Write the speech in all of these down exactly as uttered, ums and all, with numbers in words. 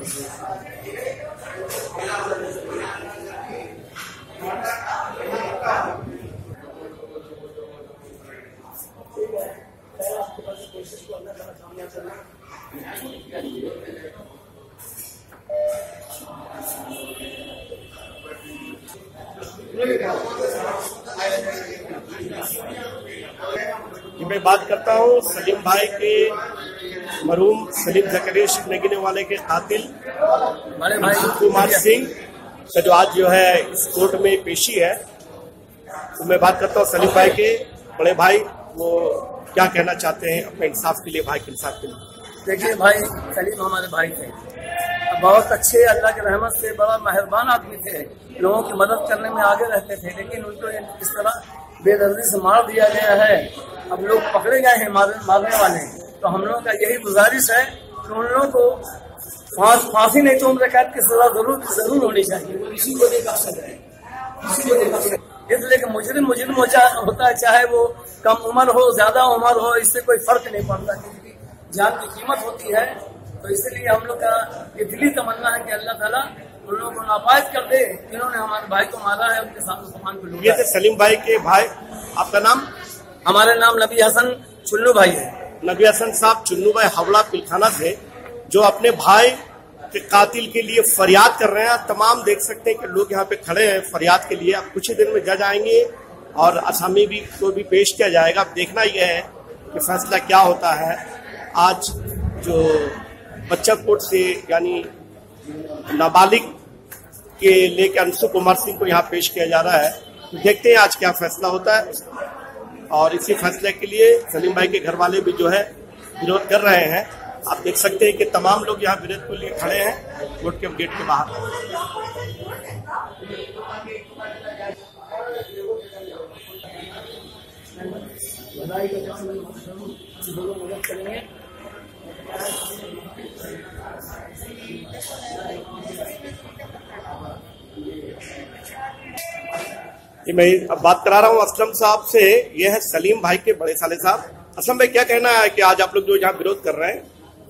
मैं बात करता हूँ सलीम भाई के मरहूम सलीम जकरिया शिकने वाले के कातिल बड़े भाई कुमार सिंह का जो आज जो है इस कोर्ट में पेशी है, तो मैं बात करता हूँ सलीम भाई के बड़े भाई, वो क्या कहना चाहते हैं अपने इंसाफ के लिए, भाई के इंसाफ के लिए। देखिए भाई, सलीम हमारे भाई थे, बहुत अच्छे, अल्लाह की रहमत से बड़ा मेहरबान आदमी थे, लोगों की मदद करने में आगे रहते थे, लेकिन उनको इस तरह बेदर्दी से मार दिया गया है। अब लोग पकड़े गए हैं मार, मारने वाले, तो हम लोगों का यही गुजारिश है कि उन लोगों को फांस फांसी नहीं तो उम्र कैद की सजा जरूर जरूर होनी चाहिए। इसी को देखा सजाए, इसी को देखा सजाए, इसलिए कि मुजरिम मुजरिम होता है, चाहे वो कम उम्र हो ज्यादा उम्र हो, इससे कोई फर्क नहीं पड़ता, क्योंकि जान की कीमत होती है। तो इसलिए हम लोग का ये दिली तमन्ना है कि अल्लाह ताला उन लोगों को नापायज कर दे, जिन्होंने हमारे भाई को मारा है, उनके साथ सामान को लूटा। ये थे सलीम भाई के भाई। आपका नाम? हमारा नाम नबी हसन चुन्नू भाई है। नबी हसन साहब चुन्नू भाई हवला पिलखाना से, जो अपने भाई के कातिल के लिए फरियाद कर रहे हैं। तमाम देख सकते हैं कि लोग यहाँ पे खड़े हैं फरियाद के लिए। अब कुछ ही दिन में जज आएंगे और असामी भी को भी पेश किया जाएगा। अब देखना यह है कि फैसला क्या होता है। आज जो बच्चा कोर्ट से यानी नाबालिग के लेकर अंशु कुमार सिंह को यहाँ पेश किया जा रहा है, तो देखते हैं आज क्या फैसला होता है। और इसी फैसले के लिए सलीम भाई के घर वाले भी जो है विरोध कर रहे हैं। आप देख सकते हैं कि तमाम लोग यहाँ विरोध के लिए खड़े हैं कोर्ट के गेट के बाहर। ये मैं अब बात करा रहा हूँ असलम साहब से। ये है सलीम भाई के बड़े साले साहब। असलम भाई, क्या कहना है कि आज आप लोग जो यहाँ विरोध कर रहे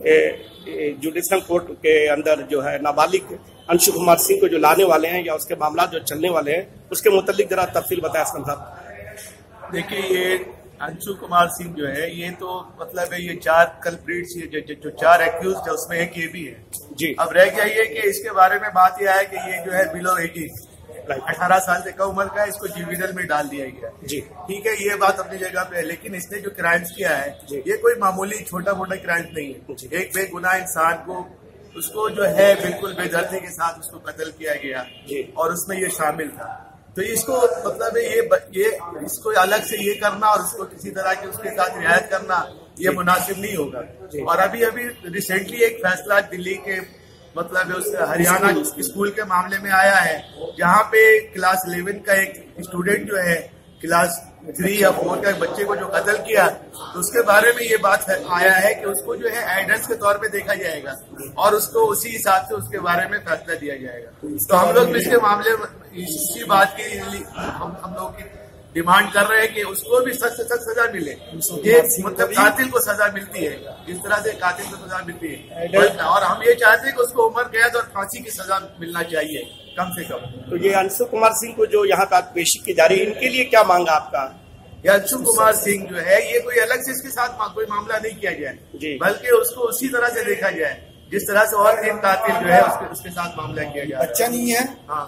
हैं जुडिशल कोर्ट के अंदर जो है नाबालिग अंशु कुमार सिंह को जो लाने वाले हैं या उसके मामला जो चलने वाले हैं, उसके मुतालिक जरा तफसील बताएं असलम साहब। देखिए, ये अंशु कुमार सिंह जो है, ये तो मतलब है ये चार कल्प्रिट्स, ये जो, जो चार एक्यूज है उसमें एक ये भी है जी। अब रह गया ये कि इसके बारे में बात यह है कि ये जो है बिलो एटीन अठारह साल से कम उम्र का, इसको जुवेनाइल में डाल दिया गया जी। ठीक है, ये बात अपनी जगह पे है, लेकिन इसने जो क्राइम्स किया है ये कोई मामूली छोटा मोटा क्राइम नहीं है। एक बेगुनाह इंसान को, उसको जो है बिल्कुल बेदर्दी के साथ उसको कत्ल किया गया और उसमें ये शामिल था। तो इसको मतलब है ये ये इसको अलग से ये करना और उसको किसी तरह की उसके साथ रियायत करना ये मुनासिब नहीं होगा। और अभी अभी रिसेंटली एक फैसला दिल्ली के मतलब उस हरियाणा स्कूल के मामले में आया है, जहाँ पे क्लास इलेवन का एक स्टूडेंट जो है क्लास थ्री या फोर का बच्चे को जो कत्ल किया, तो उसके बारे में ये बात आया है कि उसको जो है एविडेंस के तौर पे देखा जाएगा और उसको उसी हिसाब से उसके बारे में फैसला दिया जाएगा। तो हम लोग इसके मामले में इसी बात की हम हम लोग की डिमांड कर रहे हैं कि उसको भी सख्त से सख्त सजा मिले। ये मतलब कातिल को सजा मिलती है, जिस तरह से कातिल को सजा मिलती है, और हम ये चाहते हैं कि उसको उम्र कैद और फांसी की सजा मिलना चाहिए कम से कम। तो ये अंशु कुमार सिंह को जो यहाँ का पेशी की जा रही है, इनके लिए क्या मांगा आपका? ये अंशु कुमार सिंह जो है, ये कोई अलग से इसके साथ कोई मामला नहीं किया जाए, बल्कि उसको उसी तरह से देखा जाए जिस तरह से और तीन कातिल जो है उसके, उसके साथ मामला किया जाए। बच्चा नहीं है। हाँ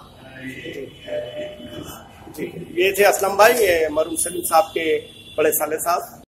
जी, ये थे असलम भाई, ये मरहूम सलीम साहब के बड़े साले साहब।